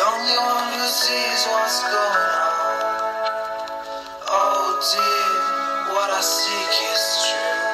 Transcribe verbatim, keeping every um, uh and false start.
only one who sees what's going on. Oh dear, what I seek is true.